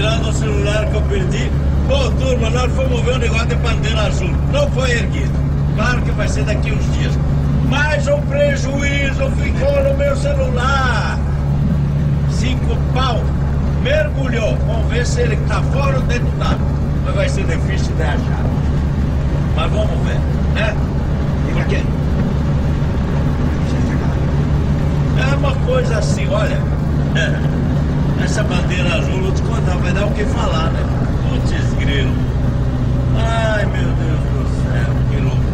tirando o celular que eu perdi. Pô, turma, nós fomos ver um negócio de bandeira azul. Não foi erguido. Claro que vai ser daqui uns dias. Mas o prejuízo ficou no meu celular. 5 pau. Mergulhou. Vamos ver se ele tá fora ou dentro d'água. Mas vai ser difícil de achar. Mas vamos ver, né? Porque é uma coisa assim, olha. Essa bandeira azul, vou te contar, vai dar o que falar, né? Putz, grilo. Ai, meu Deus do céu, que loucura.